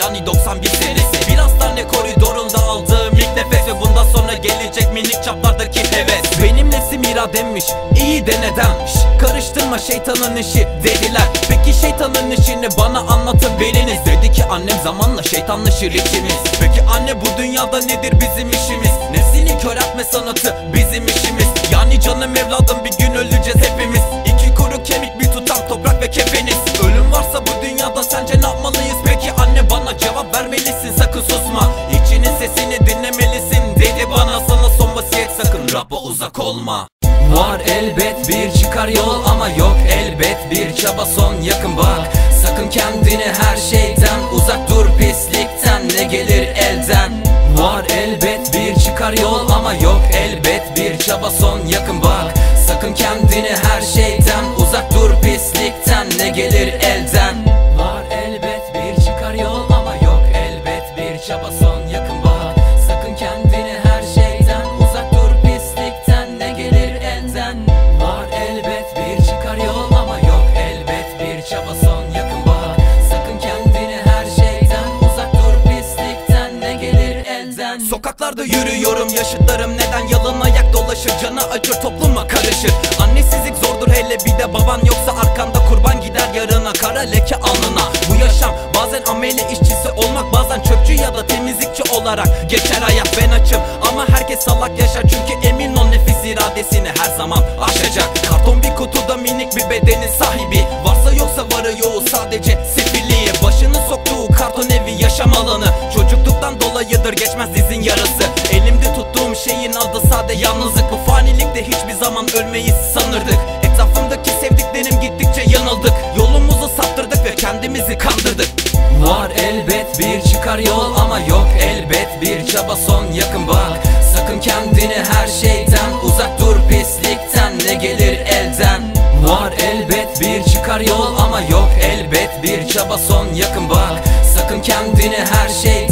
yani 91 senesi. Bir hastane koridorunda aldığım ilk nefes ve bundan sonra gelecek minik çaplardaki heves. Benim nefsim irademmiş, iyi de nedenmiş? Karıştırma şeytanın işi dediler. Peki şeytanın işini bana anlatın biriniz. Dedi ki annem zamanla şeytanlaşır içimiz. Peki anne bu dünyada nedir bizim işimiz? Nefsini köreltme sanatı bizim işimiz. Yani canım evladım bir gün öleceğiz hepimiz. İki kuru kemik bir tutam toprak ve kefeniz. Ölüm varsa bu dünyada sence ne yapmalıyız? Peki anne bana cevap vermelisin, sakın susma. İçinin sesini dinlemelisin dedi bana. Sana son vasiyet, sakın Rab'a uzak olma. Var elbet bir çıkar yol ama yok elbet bir çaba, son yakın bak. Sakın kendini her şeyden uzak dur, pislikten ne gelir elden. Var elbet bir çıkar yol ama yok elbet bir çaba, son yakın bak. Sakın kendini her şeyden uzak dur, pislikten ne gelir elden. Var elbet bir çıkar yol ama yok elbet bir çaba, son yakın bak. Sakın kendini her şeyden uzak dur, pislikten ne gelir elden. Var elbet bir çıkar yol ama yok elbet bir çaba, son yakın bak. Sakın kendini her şeyden uzak dur, pislikten ne gelir elden. Sokaklarda yürüyorum, yaşıtlarım neden yalın ayak dolaşır? Canı acır, topluma karışır. Annesizlik zordur, hele bir de baban yoksa arkanda kurban gider yarına, kara leke alnına. Bu yaşam bazen amele işçisi olmak, bazen çöpçü ya da temizlikçi olarak geçer hayat. Ben açım ama herkes salak yaşar, çünkü emin ol nefis iradesini her zaman aşacak. Karton bir kutuda minik bir bedenin sahibi, varsa yoksa varı yoğu sadece sefilliği. Başını soktuğu karton evi yaşam alanı, çocukluktan dolayıdır geçmez dizin yarısı. Elimde tuttuğum şeyin adı sade yalnızlık. Bu fanilikte hiçbir zaman ölmeyi sanırdık. Etrafımdaki sevdiklerim gittikçe yanıldık. Yolumuzu saptırdık ve kendimizi kandırdık. Var elbet bir çıkar yol ama yok elbet bir çaba, son yakın bak. Sakın kendini her şeyden uzak dur, pislikten ne gelir elden. Var elbet bir çıkar yol ama yok elbet bir çaba, son yakın bak. Sakın kendini her şeyden